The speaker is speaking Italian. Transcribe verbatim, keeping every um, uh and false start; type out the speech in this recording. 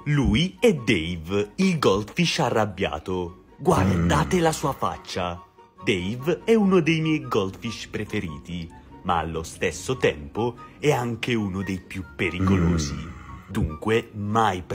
Lui è Dave, il goldfish arrabbiato. Guardate la sua faccia. Dave è uno dei miei goldfish preferiti, ma allo stesso tempo è anche uno dei più pericolosi. Dunque, mai